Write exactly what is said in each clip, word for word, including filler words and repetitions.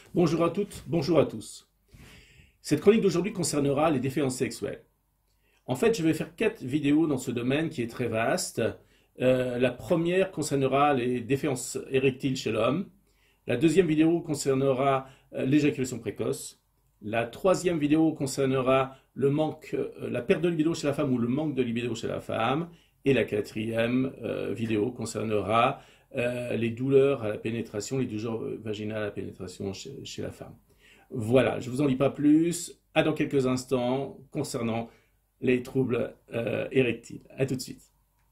Bonjour à toutes, bonjour à tous. Cette chronique d'aujourd'hui concernera les défaillances sexuelles. En fait, je vais faire quatre vidéos dans ce domaine qui est très vaste. Euh, la première concernera les défaillances érectiles chez l'homme. La deuxième vidéo concernera euh, l'éjaculation précoce. La troisième vidéo concernera le manque, euh, la perte de libido chez la femme ou le manque de libido chez la femme. Et la quatrième euh, vidéo concernera euh, les douleurs à la pénétration, les douleurs vaginales à la pénétration chez, chez la femme. Voilà, je ne vous en dis pas plus. À dans quelques instants concernant les troubles euh, érectiles. À tout de suite.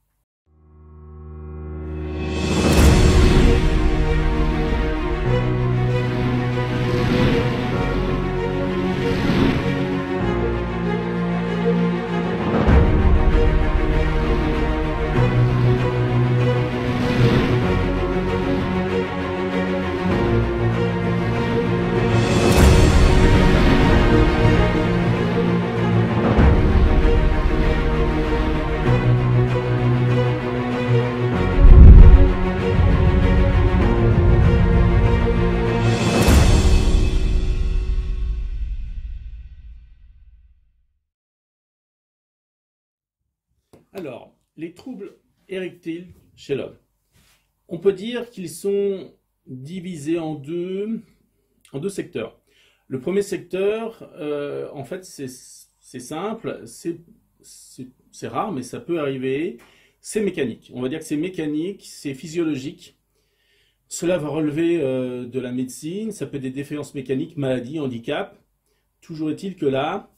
Alors, les troubles érectiles chez l'homme. On peut dire qu'ils sont divisés en deux, en deux secteurs. Le premier secteur, euh, en fait, c'est simple, c'est rare, mais ça peut arriver. C'est mécanique. On va dire que c'est mécanique, c'est physiologique. Cela va relever euh, de la médecine, ça peut être des défaillances mécaniques, maladies, handicaps. Toujours est-il que là,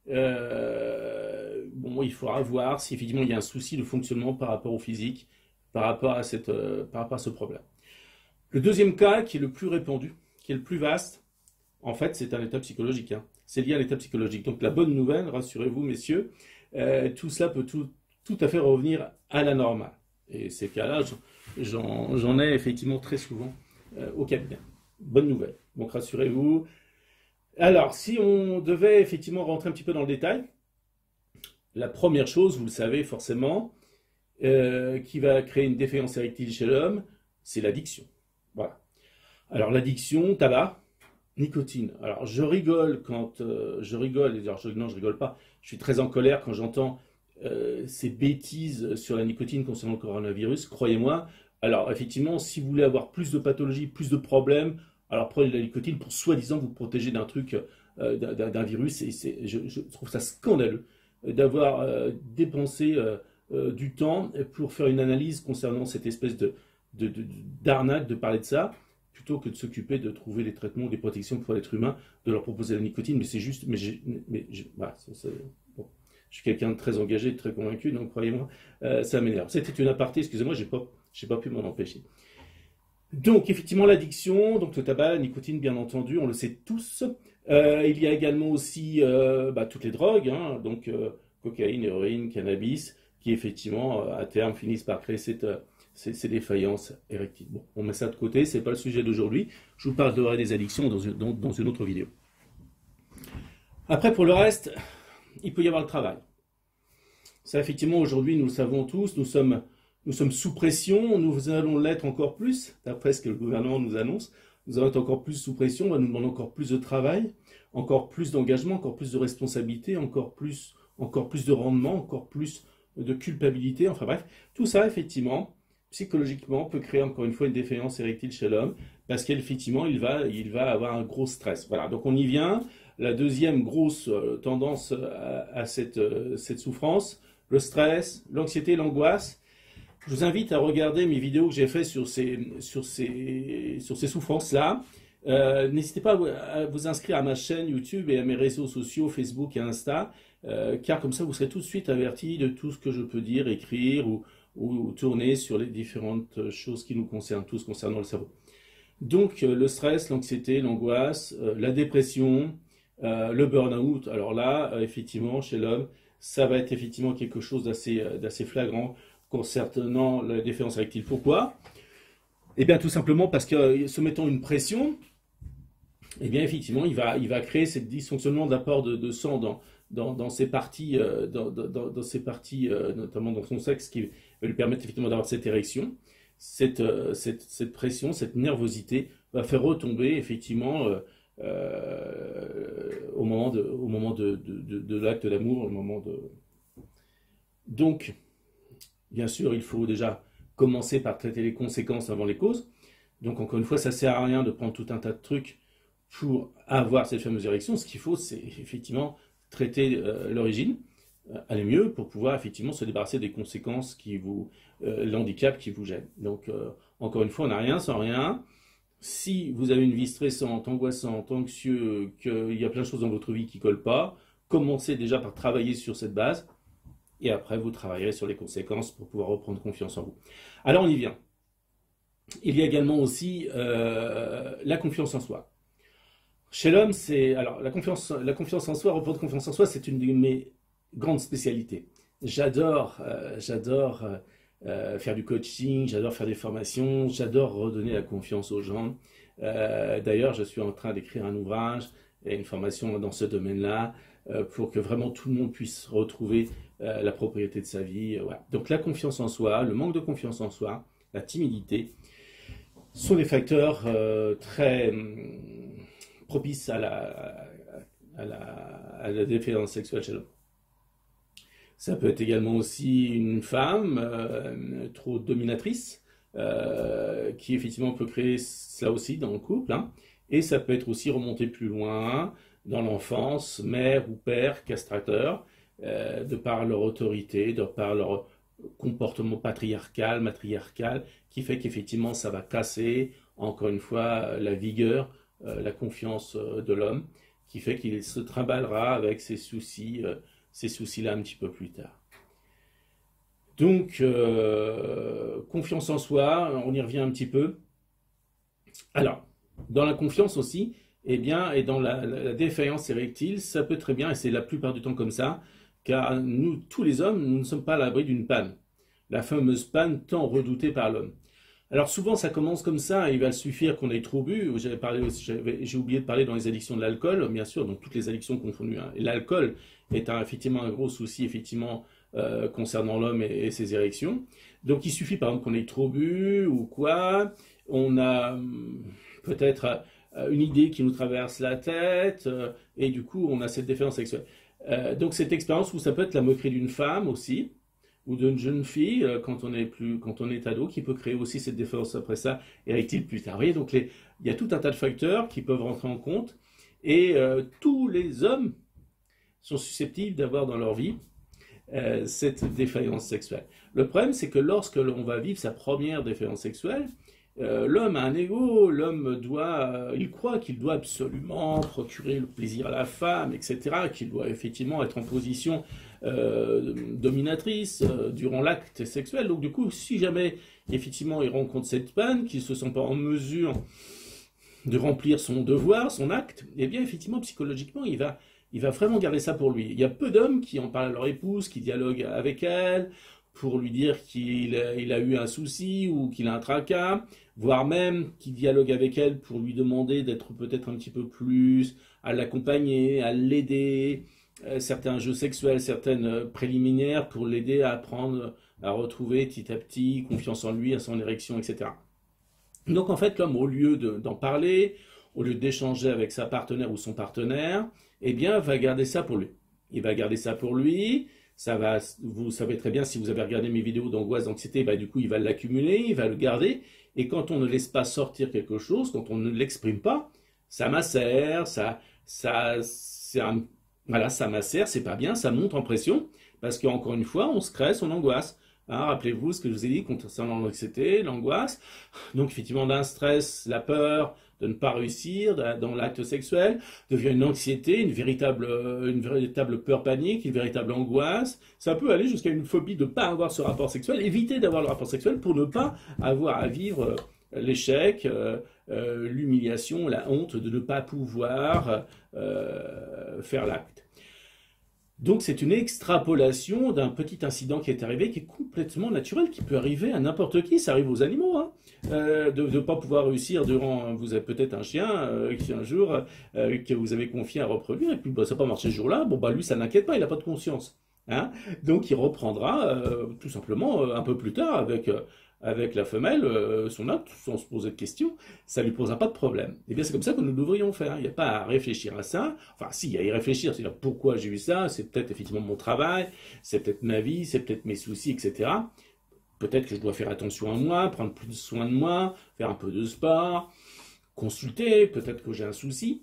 euh, bon, il faudra voir si effectivement il y a un souci de fonctionnement par rapport au physique, par rapport à, cette, euh, par rapport à ce problème. Le deuxième cas, qui est le plus répandu, qui est le plus vaste, en fait, c'est un état psychologique. Hein. C'est lié à l'état psychologique. Donc la bonne nouvelle, rassurez-vous messieurs, euh, tout cela peut tout, tout à fait revenir à la normale. Et ces cas-là, j'en ai effectivement très souvent euh, au cabinet. Bonne nouvelle. Donc rassurez-vous. Alors, si on devait effectivement rentrer un petit peu dans le détail, la première chose, vous le savez forcément, euh, qui va créer une défaillance érectile chez l'homme, c'est l'addiction. Voilà. Alors l'addiction, tabac, nicotine. Alors je rigole quand euh, je rigole, alors, je, non je rigole pas, je suis très en colère quand j'entends euh, ces bêtises sur la nicotine concernant le coronavirus, croyez-moi. Alors effectivement, si vous voulez avoir plus de pathologies, plus de problèmes, alors prenez de la nicotine pour soi-disant vous protéger d'un truc, euh, d'un virus, et c'est, je, je trouve ça scandaleux d'avoir euh, dépensé euh, euh, du temps pour faire une analyse concernant cette espèce de, de, de, d'arnaque de parler de ça, plutôt que de s'occuper de trouver des traitements, des protections pour l'être humain, de leur proposer la nicotine. Mais c'est juste, mais, mais voilà, ça, ça, bon. Je suis quelqu'un de très engagé, de très convaincu, donc croyez-moi, euh, ça m'énerve. C'était une aparté, excusez-moi, j'ai pas, j'ai pas pu m'en empêcher. Donc, effectivement, l'addiction, donc le tabac, la nicotine, bien entendu, on le sait tous. Euh, il y a également aussi euh, bah, toutes les drogues, hein, donc euh, cocaïne, héroïne, cannabis, qui effectivement, euh, à terme, finissent par créer cette, euh, ces, ces défaillances érectiles. Bon, on met ça de côté, c'est pas le sujet d'aujourd'hui. Je vous parlerai des addictions dans une, dans, dans une autre vidéo. Après, pour le reste, il peut y avoir le travail. Ça, effectivement, aujourd'hui, nous le savons tous, nous sommes... Nous sommes sous pression, nous allons l'être encore plus, d'après ce que le gouvernement nous annonce. Nous allons être encore plus sous pression, on va nous demander encore plus de travail, encore plus d'engagement, encore plus de responsabilité, encore plus, encore plus de rendement, encore plus de culpabilité. Enfin bref, tout ça, effectivement, psychologiquement, peut créer encore une fois une défaillance érectile chez l'homme, parce qu'effectivement, il va, il va avoir un gros stress. Voilà, donc on y vient. La deuxième grosse tendance à, à cette, cette souffrance, le stress, l'anxiété, l'angoisse. Je vous invite à regarder mes vidéos que j'ai faites sur ces, sur ces, sur ces souffrances-là. Euh, N'hésitez pas à vous, à vous inscrire à ma chaîne YouTube et à mes réseaux sociaux, Facebook et Insta, euh, car comme ça, vous serez tout de suite avertis de tout ce que je peux dire, écrire ou, ou, ou tourner sur les différentes choses qui nous concernent tous concernant le cerveau. Donc, euh, le stress, l'anxiété, l'angoisse, euh, la dépression, euh, le burn-out. Alors là, euh, effectivement, chez l'homme, ça va être effectivement quelque chose d'assez euh, d'assez flagrant concernant la défaillance érectile. Pourquoi? Eh bien, tout simplement parce que se mettant une pression, eh bien, effectivement, il va, il va créer ce dysfonctionnement d'apport de, de sang dans, dans, dans ces parties, euh, dans, dans, dans ces parties euh, notamment dans son sexe, qui va lui permettre effectivement d'avoir cette érection. Cette, euh, cette, cette pression, cette nervosité va faire retomber effectivement euh, euh, au moment de, au moment de, de, de, de l'acte d'amour, au moment de... Donc, bien sûr, il faut déjà commencer par traiter les conséquences avant les causes. Donc, encore une fois, ça ne sert à rien de prendre tout un tas de trucs pour avoir cette fameuse érection. Ce qu'il faut, c'est effectivement traiter euh, l'origine, euh, aller mieux pour pouvoir effectivement se débarrasser des conséquences qui vous, euh, l'handicap qui vous gêne. Donc, euh, encore une fois, on n'a rien sans rien. Si vous avez une vie stressante, angoissante, anxieuse, qu'il y a plein de choses dans votre vie qui ne collent pas, commencez déjà par travailler sur cette base. Et après, vous travaillerez sur les conséquences pour pouvoir reprendre confiance en vous. Alors, on y vient. Il y a également aussi euh, la confiance en soi. Chez l'homme, c'est... Alors, la confiance, la confiance en soi, reprendre confiance en soi, c'est une de mes grandes spécialités. J'adore, euh, j'adore euh, faire du coaching, j'adore faire des formations, j'adore redonner la confiance aux gens. Euh, D'ailleurs, je suis en train d'écrire un ouvrage et une formation dans ce domaine-là, pour que vraiment tout le monde puisse retrouver euh, la propriété de sa vie. Voilà. Donc la confiance en soi, le manque de confiance en soi, la timidité, sont des facteurs euh, très hum, propices à la, à, la, à la défaillance sexuelle chez l'homme. Ça peut être également aussi une femme euh, trop dominatrice, euh, qui effectivement peut créer cela aussi dans le couple, hein. Et ça peut être aussi remonter plus loin, dans l'enfance, mère ou père castrateur, euh, de par leur autorité, de par leur comportement patriarcal, matriarcal, qui fait qu'effectivement ça va casser, encore une fois, la vigueur, euh, la confiance euh, de l'homme, qui fait qu'il se trimballera avec ses soucis, euh, ces soucis-là un petit peu plus tard. Donc, euh, confiance en soi, on y revient un petit peu. Alors, dans la confiance aussi, eh bien, et dans la, la, la défaillance érectile, ça peut très bien, et c'est la plupart du temps comme ça, car nous, tous les hommes, nous ne sommes pas à l'abri d'une panne. La fameuse panne tant redoutée par l'homme. Alors souvent, ça commence comme ça, et il va suffire qu'on ait trop bu. J'avais parlé, j'ai oublié de parler dans les addictions de l'alcool, bien sûr, donc toutes les addictions confondues, hein. Et l'alcool est un, effectivement un gros souci, effectivement, euh, concernant l'homme et, et ses érections. Donc il suffit, par exemple, qu'on ait trop bu, ou quoi. On a peut-être une idée qui nous traverse la tête, euh, et du coup, on a cette défaillance sexuelle. Euh, donc, cette expérience où ça peut être la moquerie d'une femme aussi, ou d'une jeune fille, euh, quand on est plus, quand on est ado, qui peut créer aussi cette défaillance après ça, érectile plus tard. Vous voyez, donc les, il y a tout un tas de facteurs qui peuvent rentrer en compte, et euh, tous les hommes sont susceptibles d'avoir dans leur vie euh, cette défaillance sexuelle. Le problème, c'est que lorsque l'on va vivre sa première défaillance sexuelle, Euh, l'homme a un ego, l'homme doit, euh, il croit qu'il doit absolument procurer le plaisir à la femme, et cetera, qu'il doit effectivement être en position euh, dominatrice euh, durant l'acte sexuel. Donc du coup, si jamais effectivement il rencontre cette panne, qu'il ne se sent pas en mesure de remplir son devoir, son acte, eh bien effectivement psychologiquement il va, il va vraiment garder ça pour lui. Il y a peu d'hommes qui en parlent à leur épouse, qui dialoguent avec elle, pour lui dire qu'il a, il a eu un souci ou qu'il a un tracas, voire même qu'il dialogue avec elle pour lui demander d'être peut-être un petit peu plus, à l'accompagner, à l'aider, euh, certains jeux sexuels, certaines préliminaires pour l'aider à apprendre, à retrouver petit à petit confiance en lui, à son érection, et cetera. Donc en fait, l'homme, au lieu de, d'en parler, au lieu d'échanger avec sa partenaire ou son partenaire, eh bien, va garder ça pour lui. Il va garder ça pour lui. Ça va, vous savez très bien, si vous avez regardé mes vidéos d'angoisse, d'anxiété, bah, du coup, il va l'accumuler, il va le garder. Et quand on ne laisse pas sortir quelque chose, quand on ne l'exprime pas, ça macère, ça, ça, c'est un, voilà, ça macère, c'est pas bien, ça monte en pression, parce qu'encore une fois, on se crée son angoisse. Hein, rappelez-vous ce que je vous ai dit concernant l'anxiété, l'angoisse. Donc, effectivement, d'un stress, la peur de ne pas réussir dans l'acte sexuel, devient une anxiété, une véritable, une véritable peur panique, une véritable angoisse. Ça peut aller jusqu'à une phobie de ne pas avoir ce rapport sexuel, éviter d'avoir le rapport sexuel pour ne pas avoir à vivre l'échec, euh, euh, l'humiliation, la honte de ne pas pouvoir euh, faire l'acte. Donc c'est une extrapolation d'un petit incident qui est arrivé, qui est complètement naturel, qui peut arriver à n'importe qui, ça arrive aux animaux, hein, euh, de ne pas pouvoir réussir durant, vous avez peut-être un chien euh, qui un jour, euh, que vous avez confié à reproduire, et puis bah, ça n'a pas marché ce jour-là, bon bah lui ça n'inquiète pas, il n'a pas de conscience. Hein. Donc il reprendra euh, tout simplement euh, un peu plus tard avec, euh, avec la femelle euh, son acte sans se poser de questions. Ça ne lui posera pas de problème. Et bien c'est comme ça que nous devrions faire. Il n'y a pas à réfléchir à ça. Enfin si, il y a à y réfléchir. C'est-à-dire pourquoi j'ai eu ça. C'est peut-être effectivement mon travail. C'est peut-être ma vie. C'est peut-être mes soucis, et cetera. Peut-être que je dois faire attention à moi, prendre plus soin de moi, faire un peu de sport, consulter. Peut-être que j'ai un souci,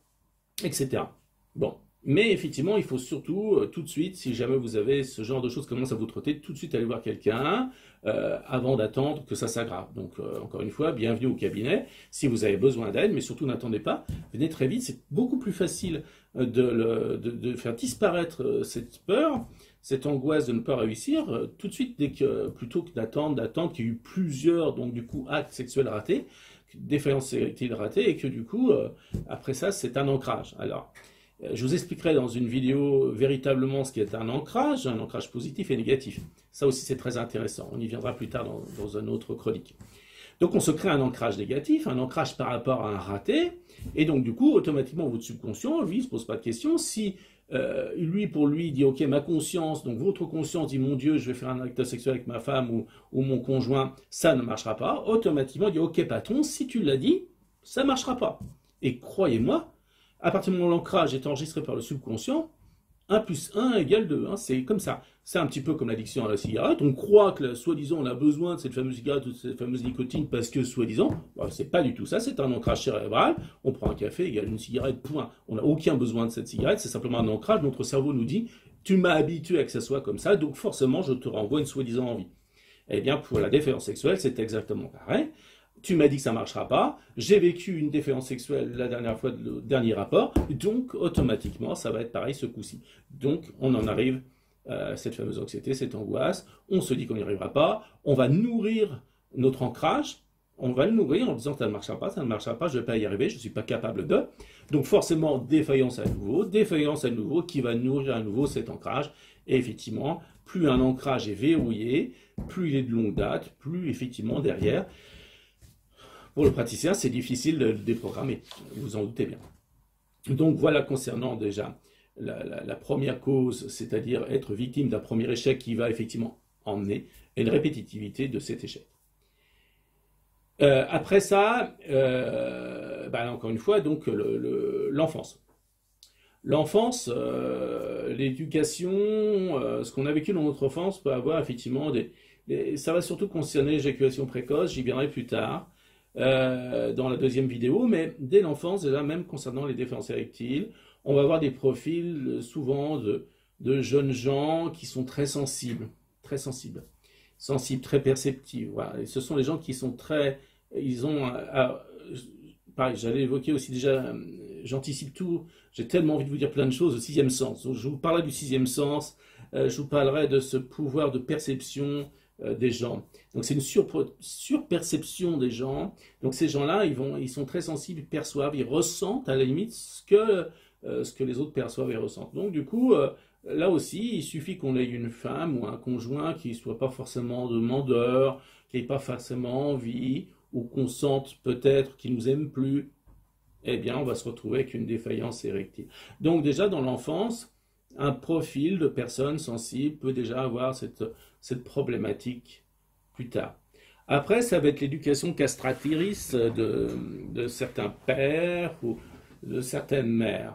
et cetera. Bon. Mais effectivement, il faut surtout, euh, tout de suite, si jamais vous avez ce genre de choses qui commencent à vous trotter, tout de suite aller voir quelqu'un euh, avant d'attendre que ça s'aggrave. Donc, euh, encore une fois, bienvenue au cabinet. Si vous avez besoin d'aide, mais surtout n'attendez pas, venez très vite. C'est beaucoup plus facile euh, de, le, de, de faire disparaître euh, cette peur, cette angoisse de ne pas réussir, euh, tout de suite, dès que, plutôt que d'attendre, d'attendre qu'il y ait eu plusieurs, donc du coup, actes sexuels ratés, défaillance sexuelle ratée, et que du coup, euh, après ça, c'est un ancrage. Alors, je vous expliquerai dans une vidéo véritablement ce qu'est un ancrage, un ancrage positif et négatif. Ça aussi c'est très intéressant, on y viendra plus tard dans, dans un autre chronique. Donc on se crée un ancrage négatif, un ancrage par rapport à un raté, et donc du coup automatiquement votre subconscient, lui, il ne se pose pas de questions. Si euh, lui pour lui dit ok ma conscience, donc votre conscience dit mon Dieu je vais faire un acte sexuel avec ma femme ou, ou mon conjoint, ça ne marchera pas, automatiquement il dit ok patron, si tu l'as dit, ça ne marchera pas. Et croyez-moi, à partir du moment où l'ancrage est enregistré par le subconscient, un plus un égale deux. Hein, c'est comme ça. C'est un petit peu comme l'addiction à la cigarette. On croit que, soi-disant, on a besoin de cette fameuse cigarette ou de cette fameuse nicotine parce que, soi-disant, bah, c'est pas du tout ça. C'est un ancrage cérébral. On prend un café égale une cigarette, point. On n'a aucun besoin de cette cigarette. C'est simplement un ancrage. Notre cerveau nous dit, tu m'as habitué à que ça soit comme ça, donc forcément, je te renvoie une soi-disant envie. Eh bien, pour la défaillance sexuelle, c'est exactement pareil. Tu m'as dit que ça ne marchera pas, j'ai vécu une défaillance sexuelle la dernière fois, le dernier rapport, donc automatiquement ça va être pareil ce coup-ci. Donc on en arrive à cette fameuse anxiété, cette angoisse, on se dit qu'on n'y arrivera pas, on va nourrir notre ancrage, on va le nourrir en disant que ça ne marchera pas, ça ne marchera pas, je ne vais pas y arriver, je ne suis pas capable de. Donc forcément défaillance à nouveau, défaillance à nouveau qui va nourrir à nouveau cet ancrage. Et effectivement, plus un ancrage est verrouillé, plus il est de longue date, plus effectivement derrière, pour le praticien, c'est difficile de le déprogrammer, vous en doutez bien. Donc voilà concernant déjà la, la, la première cause, c'est-à-dire être victime d'un premier échec qui va effectivement emmener une répétitivité de cet échec. Euh, après ça, euh, bah, encore une fois, donc l'enfance. Le, l'enfance, euh, l'éducation, euh, ce qu'on a vécu dans notre enfance peut avoir effectivement des... des ça va surtout concerner l'éjaculation précoce, j'y viendrai plus tard. Euh, dans la deuxième vidéo, mais dès l'enfance, déjà même concernant les défaillances érectiles, on va avoir des profils souvent de, de jeunes gens qui sont très sensibles, très sensibles, sensibles, très perceptifs. Voilà. Et ce sont les gens qui sont très, ils ont, alors, pareil, j'allais évoquer aussi déjà, j'anticipe tout, j'ai tellement envie de vous dire plein de choses, le sixième sens. Donc, je vous parlerai du sixième sens, euh, je vous parlerai de ce pouvoir de perception des gens. Donc c'est une sur, surperception des gens. Donc ces gens-là, ils, vont, ils sont très sensibles, ils perçoivent, ils ressentent à la limite ce que, euh, ce que les autres perçoivent et ressentent. Donc du coup, euh, là aussi, il suffit qu'on ait une femme ou un conjoint qui ne soit pas forcément demandeur, qui n'ait pas forcément envie, ou qu'on sente peut-être qu'il ne nous aime plus, eh bien on va se retrouver avec une défaillance érectile. Donc déjà dans l'enfance, un profil de personne sensible peut déjà avoir cette, cette problématique plus tard. Après, ça va être l'éducation castratrice de, de certains pères ou de certaines mères.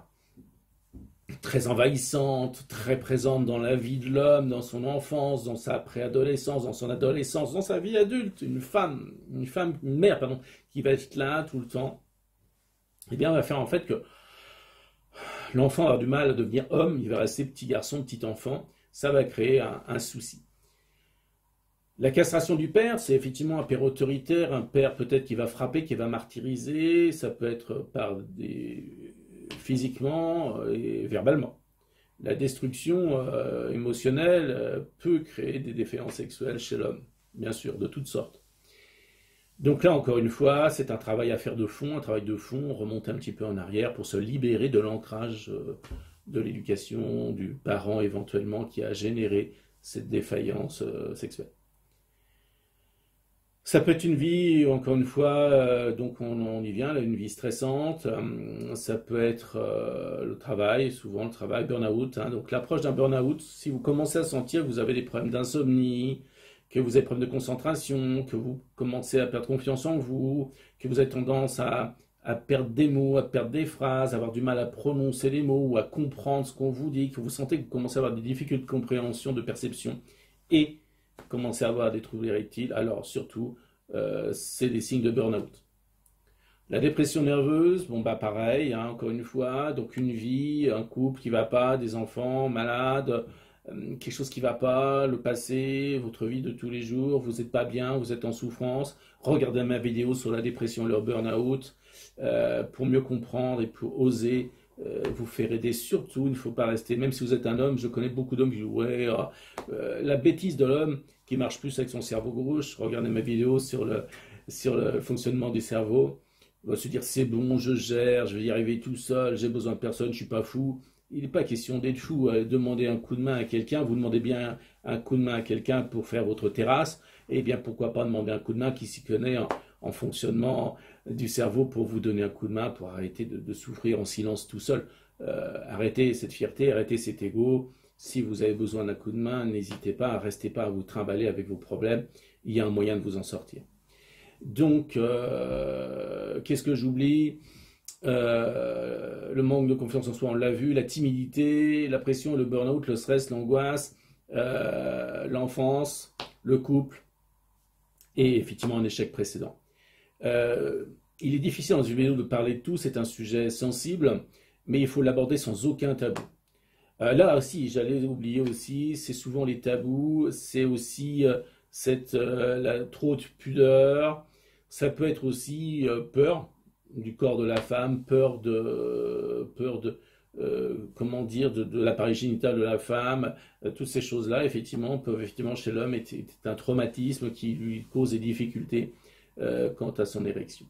Très envahissante, très présente dans la vie de l'homme, dans son enfance, dans sa préadolescence, dans son adolescence, dans sa vie adulte. Une femme, une femme, une mère, pardon, qui va être là tout le temps. Eh bien, on va faire en fait que l'enfant va avoir du mal à devenir homme, il va rester petit garçon, petit enfant, ça va créer un, un souci. La castration du père, c'est effectivement un père autoritaire, un père peut-être qui va frapper, qui va martyriser, ça peut être par des... physiquement et verbalement. La destruction euh, émotionnelle euh, peut créer des défaillances sexuelles chez l'homme, bien sûr, de toutes sortes. Donc là, encore une fois, c'est un travail à faire de fond, un travail de fond, remonter un petit peu en arrière pour se libérer de l'ancrage de l'éducation, du parent éventuellement qui a généré cette défaillance sexuelle. Ça peut être une vie, encore une fois, euh, donc on, on y vient, là, une vie stressante. Euh, ça peut être euh, le travail, souvent le travail, burn-out, hein. Donc l'approche d'un burn-out, si vous commencez à sentir que vous avez des problèmes d'insomnie, que vous avez des problèmes de concentration, que vous commencez à perdre confiance en vous, que vous avez tendance à, à perdre des mots, à perdre des phrases, à avoir du mal à prononcer les mots ou à comprendre ce qu'on vous dit, que vous sentez que vous commencez à avoir des difficultés de compréhension, de perception, et commencez à avoir des troubles érectiles, alors surtout, euh, c'est des signes de burn-out. La dépression nerveuse, bon bah pareil, hein, encore une fois, donc une vie, un couple qui va pas, des enfants malades, euh, quelque chose qui va pas, le passé, votre vie de tous les jours, vous n'êtes pas bien, vous êtes en souffrance, regardez ma vidéo sur la dépression, le burn-out, euh, pour mieux comprendre et pour oser Euh, vous faire aider. Surtout, il ne faut pas rester, même si vous êtes un homme, je connais beaucoup d'hommes qui disent ouais, ah, euh, la bêtise de l'homme qui marche plus avec son cerveau gauche. Regardez ma vidéo sur le, sur le fonctionnement du cerveau. Il va se dire c'est bon, je gère, je vais y arriver tout seul, j'ai besoin de personne, je suis pas fou. Il n'est pas question d'être fou. Euh, demander un coup de main à quelqu'un, vous demandez bien un coup de main à quelqu'un pour faire votre terrasse, et bien pourquoi pas demander un coup de main qui s'y connaît en, en fonctionnement du cerveau pour vous donner un coup de main, pour arrêter de, de souffrir en silence tout seul. Euh, arrêtez cette fierté, arrêtez cet ego. Si vous avez besoin d'un coup de main, n'hésitez pas, restez pas à vous trimballer avec vos problèmes. Il y a un moyen de vous en sortir. Donc, euh, qu'est-ce que j'oublie? euh, Le manque de confiance en soi, on l'a vu, la timidité, la pression, le burn-out, le stress, l'angoisse, euh, l'enfance, le couple et effectivement un échec précédent. Euh, il est difficile dans une vidéo de parler de tout, c'est un sujet sensible, mais il faut l'aborder sans aucun tabou. Euh, là aussi, j'allais oublier aussi, c'est souvent les tabous, c'est aussi euh, cette euh, la, trop de pudeur, ça peut être aussi euh, peur du corps de la femme, peur de peur de euh, comment dire de, de l'appareil génital de la femme, euh, toutes ces choses-là, effectivement, peuvent effectivement chez l'homme être, être un traumatisme qui lui cause des difficultés euh, quant à son érection.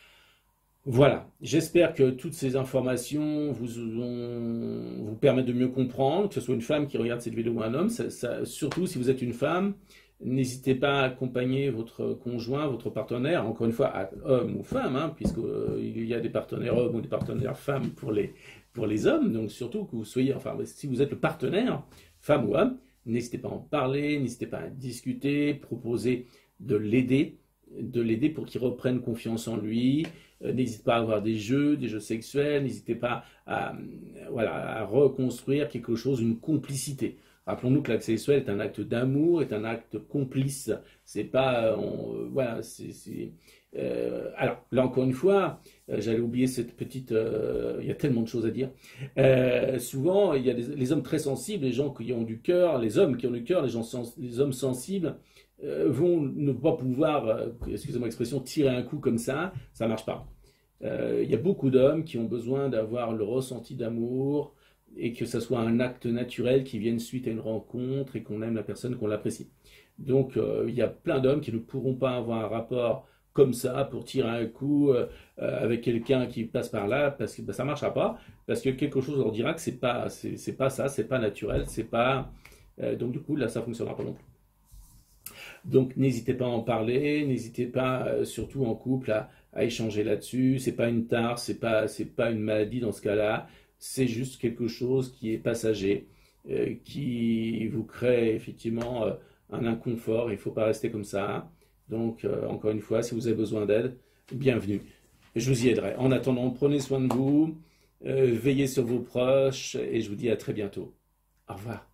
Voilà, j'espère que toutes ces informations vous, ont, vous permettent de mieux comprendre, que ce soit une femme qui regarde cette vidéo ou un homme. Ça, ça, surtout si vous êtes une femme, n'hésitez pas à accompagner votre conjoint, votre partenaire, encore une fois, homme ou femme, hein, puisqu'il euh, y a des partenaires hommes ou des partenaires femmes pour les, pour les hommes. Donc surtout que vous soyez, enfin, si vous êtes le partenaire, femme ou homme, n'hésitez pas à en parler, n'hésitez pas à discuter, proposer de l'aider, de l'aider pour qu'il reprenne confiance en lui. Euh, n'hésitez pas à avoir des jeux, des jeux sexuels, n'hésitez pas à, euh, voilà, à reconstruire quelque chose, une complicité. Rappelons-nous que l'acte sexuel est un acte d'amour, est un acte complice. C'est pas, on, euh, voilà, c'est, c'est euh, alors là encore une fois, euh, j'allais oublier cette petite, euh, il y a tellement de choses à dire. Euh, souvent, il y a des, les hommes très sensibles, les gens qui ont du cœur, les hommes qui ont du cœur, les gens, sens, les hommes sensibles euh, vont ne pas pouvoir, euh, excusez-moi l'expression, tirer un coup comme ça, ça marche pas. Euh, il y a beaucoup d'hommes qui ont besoin d'avoir le ressenti d'amour, et que ça soit un acte naturel qui vienne suite à une rencontre et qu'on aime la personne, qu'on l'apprécie. Donc euh, il y a plein d'hommes qui ne pourront pas avoir un rapport comme ça pour tirer un coup euh, avec quelqu'un qui passe par là parce que bah, ça ne marchera pas, parce que quelque chose leur dira que c'est pas c'est, c'est pas ça, c'est pas naturel, c'est pas euh, donc du coup là ça fonctionnera pas non plus. Donc n'hésitez pas à en parler, n'hésitez pas euh, surtout en couple à, à échanger là-dessus. C'est pas une tare, c'est pas c'est pas une maladie dans ce cas-là. C'est juste quelque chose qui est passager, euh, qui vous crée effectivement euh, un inconfort. Il ne faut pas rester comme ça. Donc, euh, encore une fois, si vous avez besoin d'aide, bienvenue. Je vous y aiderai. En attendant, prenez soin de vous, euh, veillez sur vos proches et je vous dis à très bientôt. Au revoir.